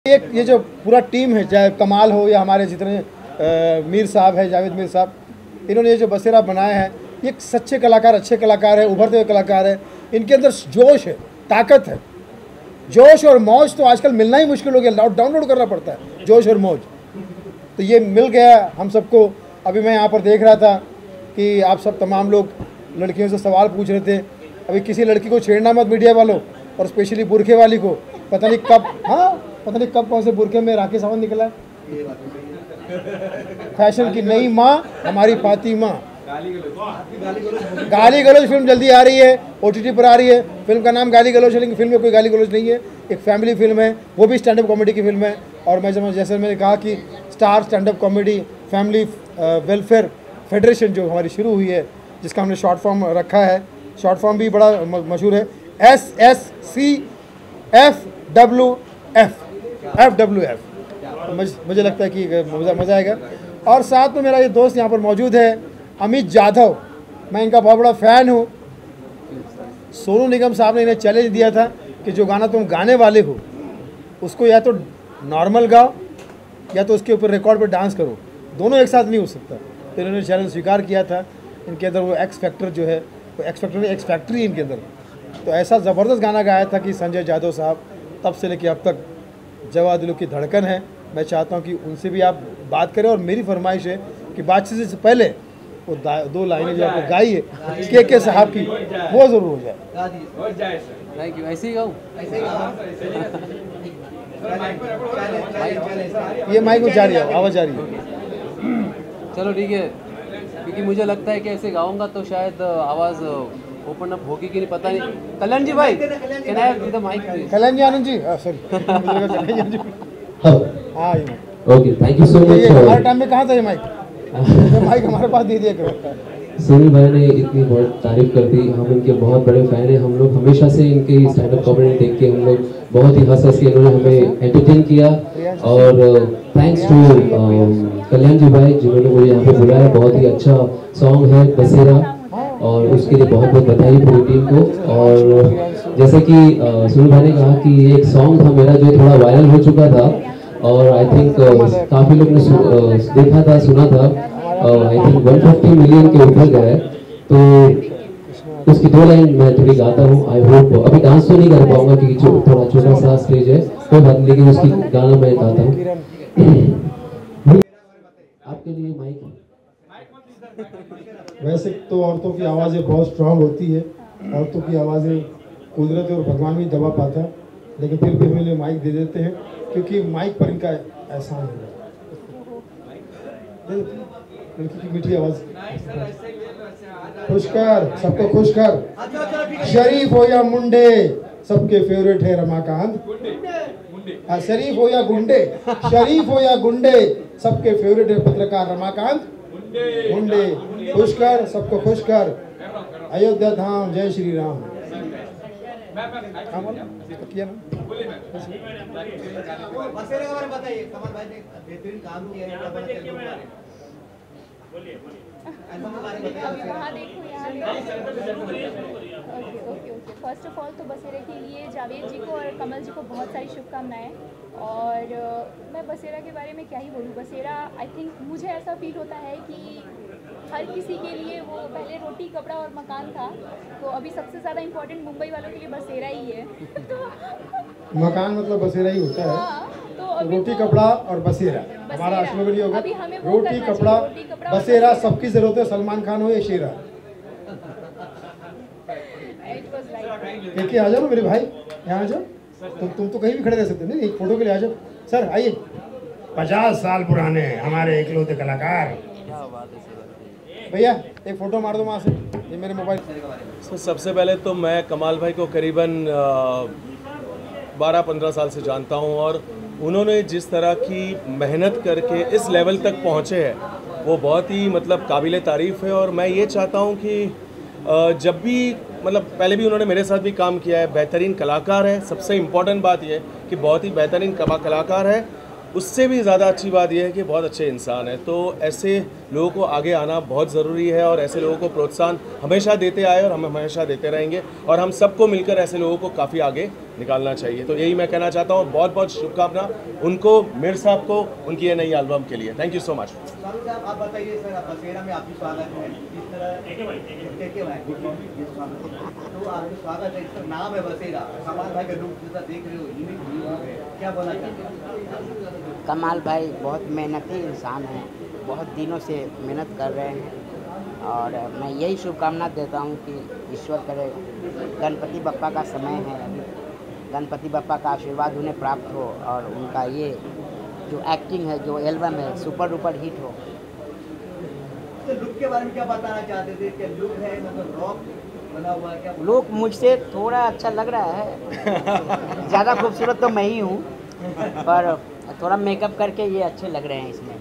ये जो पूरा टीम है, चाहे कमाल हो या हमारे जितने मीर साहब है, जावेद मीर साहब, इन्होंने ये जो बसेरा बनाया है, ये सच्चे कलाकार, अच्छे कलाकार है, उभरते हुए कलाकार है। इनके अंदर जोश है, ताकत है। जोश और मौज तो आजकल मिलना ही मुश्किल हो गया, डाउनलोड करना पड़ता है जोश और मौज। तो ये मिल गया हम सबको। अभी मैं यहाँ पर देख रहा था कि आप सब तमाम लोग लड़कियों से सवाल पूछ रहे थे। अभी किसी लड़की को छेड़ना मत मीडिया वालों, और स्पेशली बुरखे वाली को। पता नहीं कब कौन से बुरखे में राकेश सावंत निकला है। फैशन की नई माँ हमारी फातिमा। गाली गलौज फिल्म जल्दी आ रही है, OTT पर आ रही है। फिल्म का नाम गाली गलौज है, लेकिन फिल्म में कोई गाली गलौज नहीं है। एक फैमिली फिल्म है, वो भी स्टैंड अप कॉमेडी की फिल्म है। और मैं जैसे मैंने कहा कि star stand up comedy family welfare federation जो हमारी शुरू हुई है, जिसका हमने शॉर्ट फॉर्म रखा है, शॉर्ट फॉर्म भी बड़ा मशहूर है, SSCFWF। मुझे लगता है कि मज़ा आएगा। और साथ में मेरा ये दोस्त यहाँ पर मौजूद है, अमित जाधव। मैं इनका बहुत बड़ा फ़ैन हूँ। सोनू निगम साहब ने इन्हें चैलेंज दिया था कि जो गाना तुम गाने वाले हो उसको या तो नॉर्मल गाओ या तो उसके ऊपर रिकॉर्ड पर डांस करो, दोनों एक साथ नहीं हो सकता। तो इन्होंने चैलेंज स्वीकार किया था। इनके अंदर वो एक्स फैक्टर जो है, वो एक्स फैक्ट्री इनके अंदर। तो ऐसा ज़बरदस्त गाना गाया था कि संजय जादव साहब तब से लेकर अब तक जवा दिलों की धड़कन है। मैं चाहता हूं कि उनसे भी आप बात करें, और मेरी फरमाइश है कि बातचीत से पहले वो दो लाइनें जो आपने गाई है के साहब की, वो ज़रूर हो जाए। Thank you. ऐसे ही गाऊँ? ये माइक जा रही है, आवाज़ जा रही है। चलो ठीक है, क्योंकि मुझे लगता है कि ऐसे गाऊंगा तो शायद आवाज़ ओपन अप होगी कि नहीं पता नहीं। कल्याण जी भाई, can I have the mic please? Kalyan ji, Anand ji, sorry. हाँ, ये okay, thank you so much. हमारे टाइम में कहाँ था ये माइक? माइक हमारे पास दे दिया करो। सुनील भाई ने इतनी बहुत तारीफ कर दी, हम इनके बहुत बड़े फैन हैं। हम लोग हमेशा से इनके स्टैंड अप कॉमेडी देख के हम लोग बहुत ही हंस के इन्होंने हमें एंटरटेन किया। और थैंक्स टू कल्याण जी भाई जिन्होंने मुझे यहाँ पे बुलाया। बहुत ही अच्छा सॉन्ग है बसेरा, और उसके लिए बहुत बहुत बधाई पूरी टीम को। और जैसे कि सुनील भाई ने कहा कि एक सॉन्ग था मेरा जो थोड़ा वायरल हो चुका था, और आई थिंक काफ़ी लोग ने देखा था, सुना था। आई थिंक 150 मिलियन के ऊपर गया है। तो उसकी 2 लाइन मैं थोड़ी गाता हूँ। आई होप, अभी डांस तो नहीं कर पाऊंगा क्योंकि थोड़ा छोटा सा स्टेज है, कोई बात नहीं, लेकिन उसकी गाना मैं गाता हूँ। आपके लिए माइक। वैसे तो औरतों की आवाज़ें बहुत स्ट्रांग होती है, औरतों की आवाज़ें कुदरत और भगवान भी दबा पाता है, लेकिन फिर भी मेरे माइक दे देते हैं क्योंकि माइक पर इनका एहसान है। लड़की की मीठी आवाज़। खुश कर, सबको खुश कर। शरीफ हो या मुंडे, सबके फेवरेट है रमाकांत। शरीफ हो या गुंडे, शरीफ हो या गुंडे, सबके फेवरेट है पत्रकार रमाकांत मुंडे। खुश कर, सबको खुश कर। अयोध्या धाम, जय श्री राम। किया ना? बसेरे के बारे में बताइए, कमल भाई ने बेहतरीन काम किया है। बोलिए ओके। फर्स्ट ऑफ ऑल तो बसेरे के लिए जावेद जी को और कमल जी को बहुत सारी शुभकामनाएं। और मैं बसेरा के बारे में क्या ही बोलूँ। बसेरा आई थिंक मुझे ऐसा फील होता है कि हर किसी के लिए वो पहले रोटी कपड़ा और मकान था, तो अभी सबसे ज़्यादा इम्पोर्टेंट मुंबई वालों के लिए बसेरा ही है। मकान मतलब बसेरा ही होता है। हाँ, तो रोटी कपड़ा और बसेरा हमारा स्लोगन ये होगा, रोटी कपड़ा बसेरा, सबकी जरूरत है, सलमान खान हो या शेरा। आ जाओ मेरे भाई, यहाँ आ जाओ। तुम तो कहीं भी खड़े रह सकते नहीं, एक फोटो के लिए आ जाओ। सर आइए। 50 साल पुराने हमारे इकलौते कलाकार। भैया एक फ़ोटो मार दो वहाँ से, ये मेरे मोबाइल। सबसे पहले तो मैं कमाल भाई को करीबन 12-15 साल से जानता हूँ, और उन्होंने जिस तरह की मेहनत करके इस लेवल तक पहुँचे हैं वो बहुत ही मतलब काबिल तारीफ़ है। और मैं ये चाहता हूँ कि जब भी मतलब पहले भी उन्होंने मेरे साथ भी काम किया है, बेहतरीन कलाकार है। सबसे इम्पॉर्टेंट बात यह है कि बहुत ही बेहतरीन कलाकार है, उससे भी ज़्यादा अच्छी बात यह है कि बहुत अच्छे इंसान है। तो ऐसे लोगों को आगे आना बहुत ज़रूरी है और ऐसे लोगों को प्रोत्साहन हमेशा देते आए और हम हमेशा देते रहेंगे और हम सबको मिलकर ऐसे लोगों को काफ़ी आगे निकालना चाहिए। तो यही मैं कहना चाहता हूँ। बहुत बहुत शुभकामना उनको, मीर साहब को, उनकी ये नई एल्बम के लिए। Thank you so much. साहब आप बताइए सर, आप बसेरा में आपकी स्वागत है, इस तरह तो आपका स्वागत है, इसका नाम है बसेरा, कमाल भाई का लुक जैसा देख रहे हो, यूनिक व्यू है, क्या बोलना चाहते हैं? कमाल भाई बहुत मेहनती इंसान हैं, बहुत दिनों से मेहनत कर रहे हैं और मैं यही शुभकामना देता हूं कि ईश्वर करे गणपति बप्पा का समय है, अभी गणपति बप्पा का आशीर्वाद उन्हें प्राप्त हो और उनका ये जो एक्टिंग है, जो एल्बम है, सुपर डुपर हिट हो। तो लुक के बारे में क्या बताना चाहते थे? क्या लुक है, मतलब रॉक बना हुआ है क्या? लुक मुझसे थोड़ा अच्छा लग रहा है, ज़्यादा खूबसूरत तो मैं ही हूँ, पर थोड़ा मेकअप करके ये अच्छे लग रहे हैं इसमें।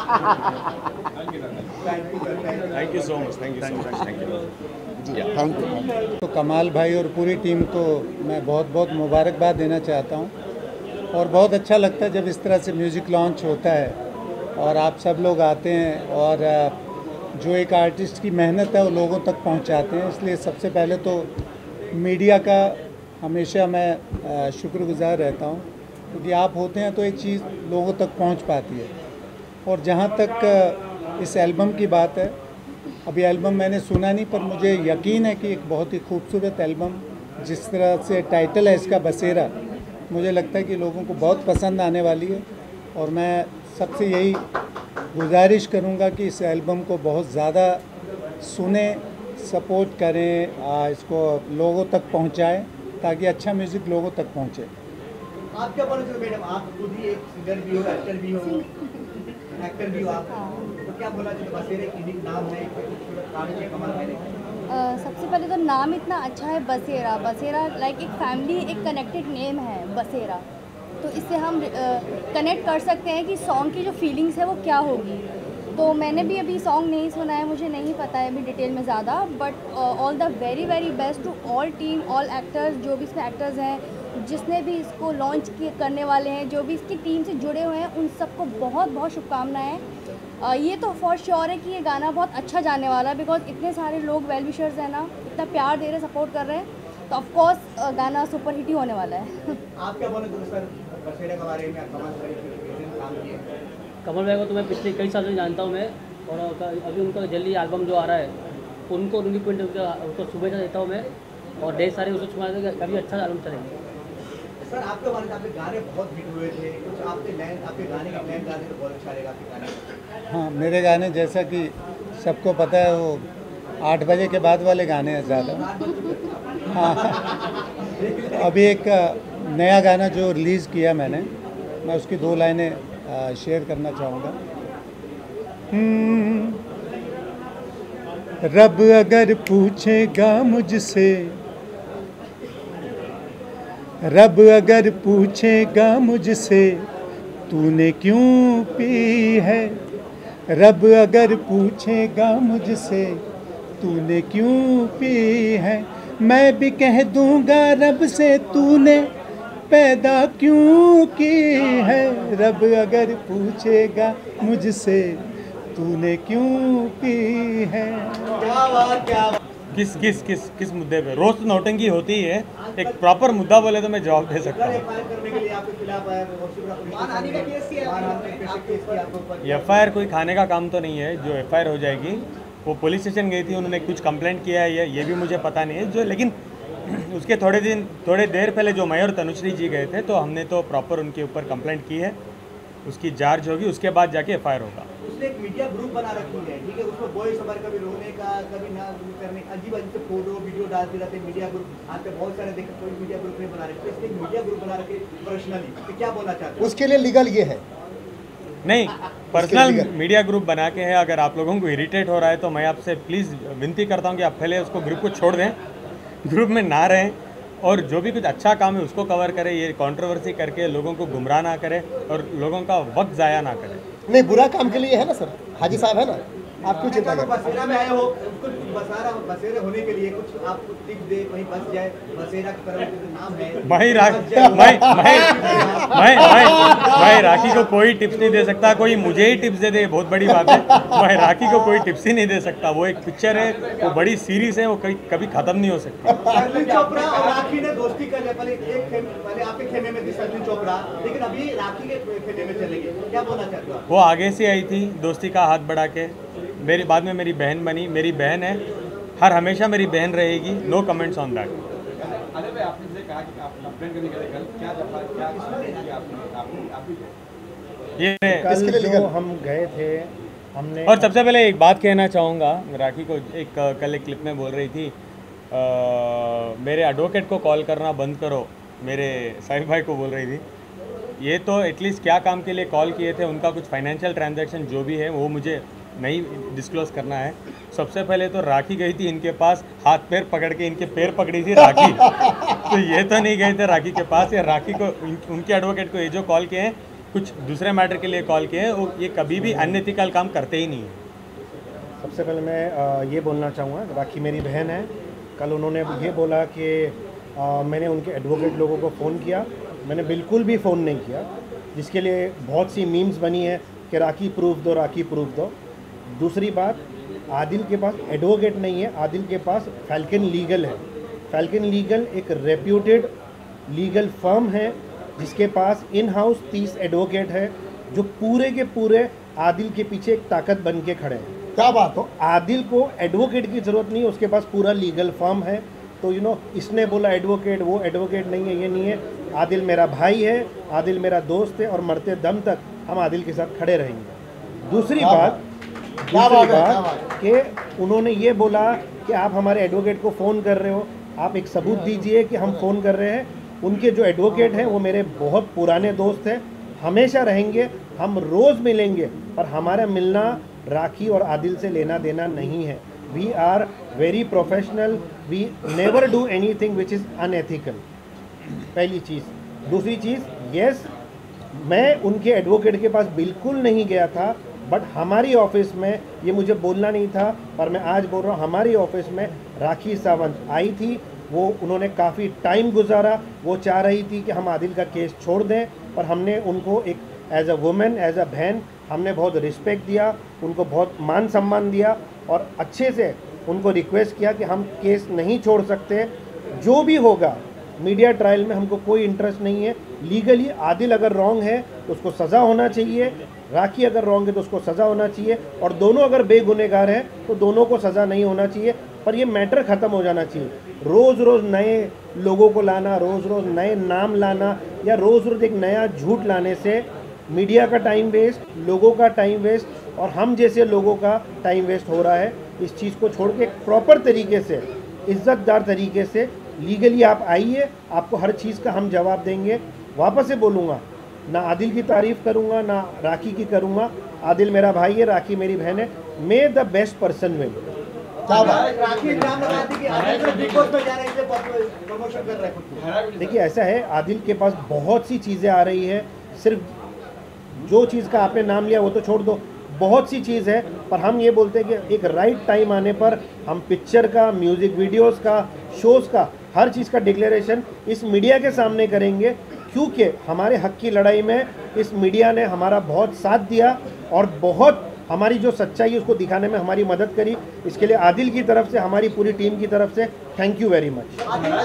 Thank you so much, thank you so much, thank you ji thank you. तो कमाल भाई और पूरी टीम को मैं बहुत बहुत मुबारकबाद देना चाहता हूँ और बहुत अच्छा लगता है जब इस तरह से म्यूज़िक लॉन्च होता है और आप सब लोग आते हैं और जो एक आर्टिस्ट की मेहनत है वो लोगों तक पहुँचाते हैं। इसलिए सबसे पहले तो मीडिया का हमेशा मैं शुक्रगुजार रहता हूँ, क्योंकि आप होते हैं तो एक चीज़ लोगों तक पहुँच पाती है। और जहाँ तक इस एल्बम की बात है, अभी एल्बम मैंने सुना नहीं, पर मुझे यकीन है कि एक बहुत ही खूबसूरत एल्बम, जिस तरह से टाइटल है इसका बसेरा, मुझे लगता है कि लोगों को बहुत पसंद आने वाली है। और मैं सबसे यही गुजारिश करूंगा कि इस एल्बम को बहुत ज़्यादा सुने, सपोर्ट करें, इसको लोगों तक पहुंचाएं ताकि अच्छा म्यूज़िक लोगों तक पहुंचे। आप क्या बोलना चाहते हो मैडम? आप खुद ही एक सिंगर भी हो, एक्टर भी हो, आप, तो क्या बोलना चाहते हो? बसेरा एक यूनिक नाम है, काम किया कमाल भाई ने। सबसे पहले तो नाम इतना अच्छा है बसेरा। बसेरा लाइक एक फैमिली, एक कनेक्टेड नेम है बसेरा, तो इससे हम कनेक्ट कर सकते हैं कि सॉन्ग की जो फीलिंग्स है वो क्या होगी। तो मैंने भी अभी सॉन्ग नहीं सुना है, मुझे नहीं पता है अभी डिटेल में ज़्यादा, but all the very very best to all team, all actors, जो भी इसमें एक्टर्स हैं, जिसने भी इसको लॉन्च करने वाले हैं, जो भी इसकी टीम से जुड़े हुए हैं, उन सबको बहुत बहुत शुभकामनाएँ। ये तो फॉर श्योर है कि ये गाना बहुत अच्छा जाने वाला है, बिकॉज इतने सारे लोग वेल विशर्स हैं ना, इतना प्यार दे रहे, सपोर्ट कर रहे हैं, तो ऑफकोर्स गाना सुपर हिट ही होने वाला है। आप क्या बोले सर बसेरा के बारे में? कमाल भाई काम किए। कमल भाई को तो मैं पिछले कई सालों से जानता हूँ मैं, और अभी उनका जल्दी एल्बम जो आ रहा है उनको उनकी पॉइंट उसको शुभेच्छा देता हूँ मैं, और ढेर सारे उसको सुना काफ़ी अच्छा एल्बम चलेंगे। सर आपके बारे में, आपके गाने बहुत हिट हुए थे, कुछ आपके गाने का लाइन गा दे तो बहुत अच्छा रहेगा आपके गाने। हाँ, मेरे गाने जैसा कि सबको पता है वो 8 बजे के बाद वाले गाने हैं ज़्यादा। हाँ, अभी एक नया गाना जो रिलीज़ किया मैंने, मैं उसकी 2 लाइनें शेयर करना चाहूँगा। रब अगर पूछेगा मुझसे, रब अगर पूछेगा मुझसे तूने क्यों पी है, रब अगर पूछेगा मुझसे तूने क्यों पी है, मैं भी कह दूंगा रब से तूने पैदा क्यों की है, रब अगर पूछेगा मुझसे तूने क्यों पी है। क्या बात, क्या बात। किस मुद्दे पे? रोज नौटंकी होती है, एक प्रॉपर मुद्दा बोले तो मैं जवाब दे सकता हूँ। FIR कोई खाने का काम तो नहीं है जो FIR हो जाएगी। वो पुलिस स्टेशन गई थी, उन्होंने कुछ कंप्लेंट किया है, ये भी मुझे पता नहीं है जो, लेकिन उसके थोड़े देर पहले जो मैं और तनुश्री जी गए थे, तो हमने तो प्रॉपर उनके ऊपर कंप्लेंट की है, उसकी जांच होगी, उसके बाद जाके FIR होगा। उसने एक मीडिया ग्रुप बना रखी है, ठीक है, उसमें वॉइस ओवर कभी रोने का, कभी ना करने, अजीब अजीब से फोटो वीडियो डालते रहते मीडिया ग्रुप। आज पे बहुत सारे देखे, कोई मीडिया ग्रुप नहीं बना रहे, इसलिए मीडिया ग्रुप बना रखे पर्सनली, तो क्या बोलना चाहते हैं? उसके लिए लीगल ये है नहीं, पर्सनल मीडिया ग्रुप बना के है। अगर आप लोगों को इरिटेट हो रहा है तो मैं आपसे प्लीज़ विनती करता हूँ कि आप पहले उसको ग्रुप को छोड़ दें, ग्रुप में ना रहें, और जो भी कुछ अच्छा काम है उसको कवर करें। ये कंट्रोवर्सी करके लोगों को गुमराह ना करें और लोगों का वक्त ज़ाया ना करें। नहीं, बुरा काम के लिए है ना सर, हाजी साहब है ना, आप क्यों चिंता करें? बसेरा में आए हो, कुछ बसेरे होने के लिए कुछ आप कुछ टिप्स दे, कहीं बस जाए, बसेरा की तरफ नाम है। भाई राखी को कोई टिप्स नहीं दे सकता, कोई मुझे ही टिप्स दे दे, बहुत बड़ी बात है। मैं राखी को कोई टिप्स ही नहीं दे सकता। वो एक पिक्चर है, वो बड़ी सीरीज है, वो कभी खत्म नहीं हो सकती। शर्लिन चोपड़ा और राखी ने दोस्ती कर लिया, पहले आपके खेमे में थी शर्लिन चोपड़ा, लेकिन अभी राखी के खेमे में चलेगी, क्या बोलना चाहते हो? वो आगे से आई थी दोस्ती का हाथ बढ़ा के, मेरी बाद में मेरी बहन बनी, मेरी बहन है, हर हमेशा मेरी बहन रहेगी। No comments on that. अरे भाई, आपने कहा कि आप कंप्लेंट करने गए कल, क्या ये जो हम गए थे हमने। और सबसे पहले एक बात कहना चाहूँगा, राखी को कल एक क्लिप में बोल रही थी मेरे एडवोकेट को कॉल करना बंद करो, मेरे साहिब भाई को बोल रही थी। ये तो एटलीस्ट क्या काम के लिए कॉल किए थे, उनका कुछ फाइनेंशियल ट्रांजैक्शन जो भी है वो मुझे नहीं डिस्क्लोज करना है। सबसे पहले तो राखी गई थी इनके पास, हाथ पैर पकड़ के इनके पैर पकड़ी थी राखी। तो ये तो नहीं गए थे राखी के पास, या राखी को उनके एडवोकेट को ये जो कॉल किए हैं कुछ दूसरे मैटर के लिए कॉल किए हैं, ये कभी भी अनएथिकल काम करते ही नहीं है। सबसे पहले मैं ये बोलना चाहूँगा, राखी मेरी बहन है। कल उन्होंने ये बोला कि मैंने उनके एडवोकेट लोगों को फ़ोन किया, मैंने बिल्कुल भी फ़ोन नहीं किया, जिसके लिए बहुत सी मीम्स बनी है कि राखी प्रूफ दो, राखी प्रूफ दो। दूसरी बात, आदिल के पास एडवोकेट नहीं है, आदिल के पास फैल्कन लीगल है। फैल्कन लीगल एक रेप्यूटेड लीगल फर्म है जिसके पास इन हाउस 30 एडवोकेट है, जो पूरे के पूरे आदिल के पीछे एक ताकत बन के खड़े हैं। क्या बात हो, आदिल को एडवोकेट की ज़रूरत नहीं है, उसके पास पूरा लीगल फर्म है। तो इसने बोला एडवोकेट, वो एडवोकेट नहीं है, ये नहीं है। आदिल मेरा भाई है, आदिल मेरा दोस्त है, और मरते दम तक हम आदिल के साथ खड़े रहेंगे। दूसरी बात कि उन्होंने ये बोला कि आप हमारे एडवोकेट को फ़ोन कर रहे हो, आप एक सबूत दीजिए कि हम फ़ोन कर रहे हैं। उनके जो एडवोकेट हैं वो मेरे बहुत पुराने दोस्त हैं, हमेशा रहेंगे, हम रोज़ मिलेंगे, पर हमारा मिलना राखी और आदिल से लेना देना नहीं है। We are very professional, we never do anything which is unethical, पहली चीज़। दूसरी चीज़, यस मैं उनके एडवोकेट के पास बिल्कुल नहीं गया था, बट हमारी ऑफिस में, ये मुझे बोलना नहीं था पर मैं आज बोल रहा हूँ, हमारी ऑफिस में राखी सावंत आई थी। वो उन्होंने काफ़ी टाइम गुजारा, वो चाह रही थी कि हम आदिल का केस छोड़ दें, पर हमने उनको एक as a women, as a बहन, हमने बहुत रिस्पेक्ट दिया, उनको बहुत मान सम्मान दिया, और अच्छे से उनको रिक्वेस्ट किया कि हम केस नहीं छोड़ सकते। जो भी होगा मीडिया ट्रायल में हमको कोई इंटरेस्ट नहीं है। लीगली आदिल अगर रॉन्ग है तो उसको सज़ा होना चाहिए, राखी अगर रॉन्ग है तो उसको सज़ा होना चाहिए, और दोनों अगर बेगुनहगार हैं तो दोनों को सज़ा नहीं होना चाहिए। पर ये मैटर ख़त्म हो जाना चाहिए। रोज़ रोज़ नए लोगों को लाना, रोज़ रोज़ नए नाम लाना, या रोज़ रोज़ एक नया झूठ लाने से मीडिया का टाइम वेस्ट, लोगों का टाइम वेस्ट, और हम जैसे लोगों का टाइम वेस्ट हो रहा है। इस चीज़ को छोड़ के प्रॉपर तरीके से, इज़्ज़तदार तरीके से लीगली आप आइए, आपको हर चीज़ का हम जवाब देंगे। वापस से बोलूँगा, ना आदिल की तारीफ़ करूँगा ना राखी की करूँगा। आदिल मेरा भाई है, राखी मेरी बहन है। May the best person win. देखिए ऐसा है, आदिल के पास बहुत सी चीज़ें आ रही है, सिर्फ जो चीज़ का आपने नाम लिया वो तो छोड़ दो, बहुत सी चीज़ है। पर हम ये बोलते हैं कि एक राइट टाइम आने पर हम पिक्चर का, म्यूज़िक वीडियोस का, शोज़ का, हर चीज़ का डिक्लेरेशन इस मीडिया के सामने करेंगे, क्योंकि हमारे हक की लड़ाई में इस मीडिया ने हमारा बहुत साथ दिया और बहुत हमारी जो सच्चाई है उसको दिखाने में हमारी मदद करी। इसके लिए आदिल की तरफ से, हमारी पूरी टीम की तरफ से थैंक यू वेरी मच।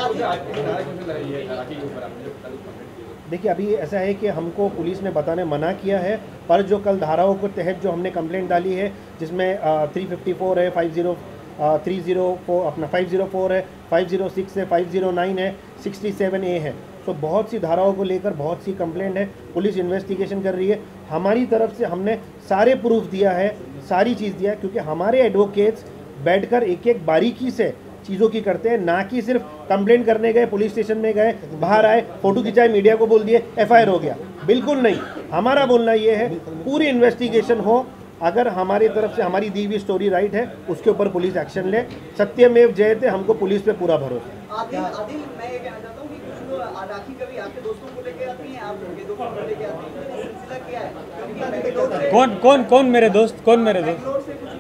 देखिए अभी ऐसा है कि हमको पुलिस ने बताने मना किया है, पर जो कल धाराओं के तहत जो हमने कंप्लेंट डाली है, जिसमें 354 है, 304 अपना 504 है, 506 है, 509 है, 67A है। तो बहुत सी धाराओं को लेकर बहुत सी कंप्लेंट है, पुलिस इन्वेस्टिगेशन कर रही है। हमारी तरफ से हमने सारे प्रूफ दिया है, सारी चीज़ दिया है, क्योंकि हमारे एडवोकेट्स बैठकर एक एक बारीकी से चीज़ों की करते हैं, ना कि सिर्फ कंप्लेंट करने गए, पुलिस स्टेशन में गए, बाहर आए, फ़ोटो खिंचाए, मीडिया को बोल दिए FIR हो गया। बिल्कुल नहीं, हमारा बोलना ये है पूरी इन्वेस्टिगेशन हो, अगर हमारी तरफ से हमारी दी हुई स्टोरी राइट है उसके ऊपर पुलिस एक्शन ले। सत्यमेव जयते, हमको पुलिस पे पूरा भरोसा। आदिल, मैं ये कहना चाहता हूँ कि कुछ लोग राखी कभी आपके दोस्तों को लेके आती हैं, आप उनके दोस्तों को लेके आती हैं, सिलसिला क्या है? कौन मेरे दोस्त? बेंगलोर से कुछ लोग आए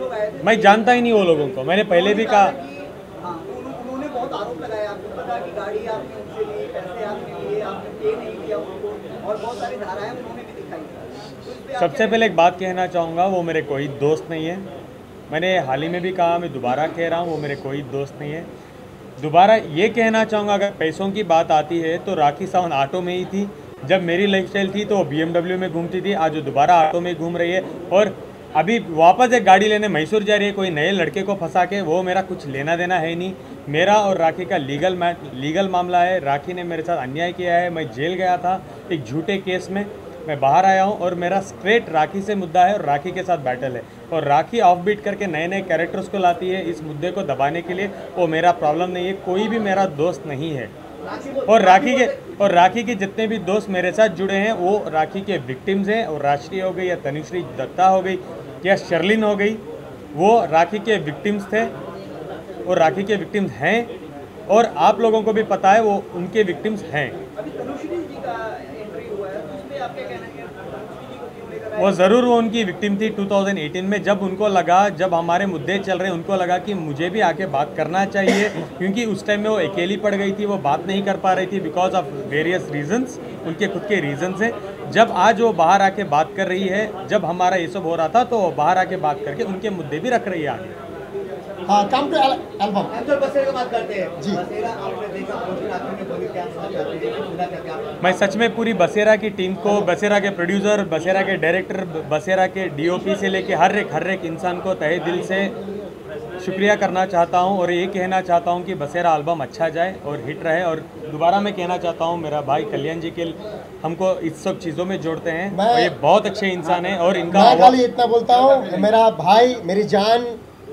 मैं जानता ही नहीं वो लोगों को, मैंने पहले भी कहा। हाँ, उन्होंने बहुत आरोप लगाया, आपको पता कि गाड़ी आपने उनसे ली, पैसे आपने लिए, आपने पे नहीं किया उनको, और बहुत सारी धाराएं उन्होंने भी दिखाई। तो इस पे आप सबसे पहले एक बात कहना चाहूँगा, वो मेरे कोई दोस्त नहीं है। मैंने हाल ही में भी कहा, मैं दोबारा कह रहा हूँ, वो मेरे कोई दोस्त नहीं है। दोबारा ये कहना चाहूँगा, अगर पैसों की बात आती है तो राखी सावंत ऑटो में ही थी। जब मेरी लाइफस्टाइल थी तो वो BMW में घूमती थी, आज वो दोबारा ऑटो में घूम रही है और अभी वापस एक गाड़ी लेने मैसूर जा रही है कोई नए लड़के को फंसा के। वो मेरा कुछ लेना देना है नहीं। मेरा और राखी का लीगल मामला है। राखी ने मेरे साथ अन्याय किया है। मैं जेल गया था एक झूठे केस में, मैं बाहर आया हूँ और मेरा स्ट्रेट राखी से मुद्दा है और राखी के साथ बैटल है। और राखी ऑफ बीट करके नए नए कैरेक्टर्स को लाती है इस मुद्दे को दबाने के लिए, वो मेरा प्रॉब्लम नहीं है। कोई भी मेरा दोस्त नहीं है। और राखी के जितने भी दोस्त मेरे साथ जुड़े हैं वो राखी के विक्टिम्स हैं। और राष्ट्रीय हो गई या तनुश्री दत्ता हो गई या शर्लिन हो गई, वो राखी के विक्टिम्स थे और राखी के विक्टिम्स हैं। और आप लोगों को भी पता है वो उनके विक्टिम्स हैं। अभी तनुश्री जी का एंट्री हुआ है, तो उस पे आप क्या कहना है? तनुश्री जी को क्यों लेकर आए? वो ज़रूर वो उनकी विक्टिम थी 2018 में, जब उनको लगा, जब हमारे मुद्दे चल रहे उनको लगा कि मुझे भी आके बात करना चाहिए, क्योंकि उस टाइम में वो अकेली पड़ गई थी, वो बात नहीं कर पा रही थी बिकॉज ऑफ वेरियस रीजंस, उनके खुद के रीजंस हैं। जब आज वो बाहर आके बात कर रही है, जब हमारा ये सब हो रहा था तो वो बाहर आके बात करके उनके मुद्दे भी रख रही है आगे। हाँ, कम टू एल्बम। तो बसेरा की बात करते हैं जी। बसेरा आपने देखा, आपने बोली क्या समझ जाते हैं, पूरा क्या मैं सच में पूरी बसेरा की टीम को, बसेरा के प्रोड्यूसर, बसेरा के डायरेक्टर, बसेरा के DOP से लेके हर एक इंसान को तहे दिल से शुक्रिया करना चाहता हूं और ये कहना चाहता हूं कि बसेरा एल्बम अच्छा जाए और हिट रहे। और दोबारा मैं कहना चाहता हूं, मेरा भाई कल्याण जी के हमको इस सब चीज़ों में जोड़ते हैं और ये बहुत अच्छे इंसान हैं। और इनका मैं खाली इतना बोलता हूँ, मेरा भाई, मेरी जान,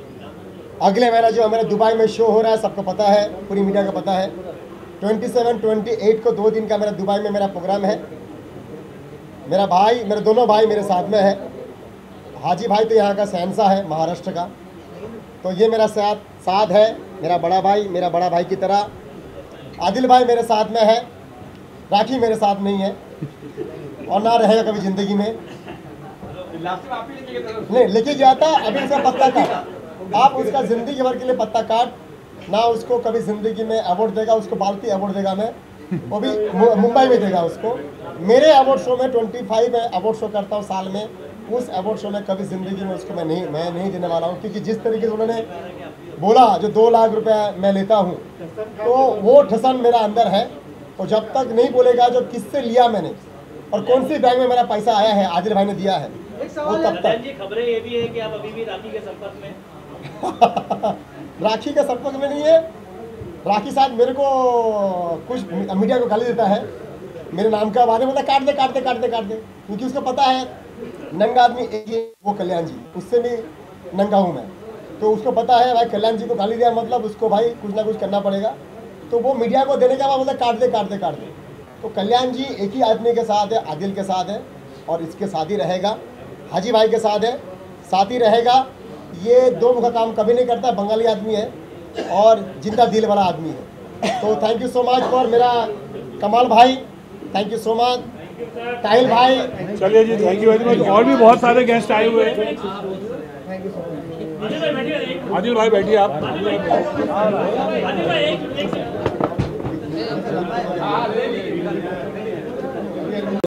अगले महीना जो हमारे दुबई में शो हो रहा है सबको पता है, पूरी मीडिया को पता है। 27-28 को 2 दिन का मेरा दुबई में मेरा प्रोग्राम है। मेरा भाई, मेरे दोनों भाई मेरे साथ में है। हाजी भाई तो यहाँ का शहंशाह है महाराष्ट्र का, तो ये मेरा साथ है, मेरा बड़ा भाई की तरह। आदिल भाई मेरे साथ में है, राखी मेरे साथ नहीं है और ना रहेगा कभी ज़िंदगी में। नहीं लेके गया था, अभी उसका पत्ता काट, आप उसका ज़िंदगी भर के लिए पत्ता काट, ना उसको कभी ज़िंदगी में अवार्ड देगा, उसको बाल्टी अवार्ड देगा मैं, वो भी मुंबई में देगा उसको। मेरे अवार्ड शो में 25 अवार्ड शो करता हूँ साल में, उस अवार्ड शो में कभी ज़िंदगी में उसको मैं नहीं देने वाला हूँ, क्योंकि जिस तरीके से उन्होंने बोला जो 2 लाख रुपया मैं लेता हूँ, तो वो ठसन मेरा अंदर है। और जब तक नहीं बोलेगा जो किससे लिया मैंने और कौन सी बैंक में मेरा पैसा आया है, आदिल भाई ने दिया है, वो तब तक। खबरें ये भी है कि आप अभी भी राखी के संपर्क में राखी के संपर्क में नहीं है। राखी साहब मेरे को कुछ मीडिया को गाली देता है मेरे नाम का, बाद में बोलता काट दे, क्योंकि उसको पता है नंगा आदमी एक ही, वो कल्याण जी, उससे भी नंगा हूँ मैं, तो उसको पता है भाई कल्याण जी को गाली दिया मतलब उसको भाई कुछ ना कुछ करना पड़ेगा। तो वो मीडिया को देने के बाद बोलता काट दे। तो कल्याण जी एक ही आदमी के साथ है, आदिल के साथ है और इसके साथ ही रहेगा, हाजी भाई के साथ है, साथ ही रहेगा। ये 2 मुखा काम कभी नहीं करता, बंगाली आदमी है और जिंदा दिल वाला आदमी है। तो thank you so much for मेरा कमाल भाई, थैंक यू सो मच टाइल भाई। चलिए जी, थैंक यू वेरी मच। और भी बहुत सारे गेस्ट आए हुए हैं। आदिल भाई बैठिए आप।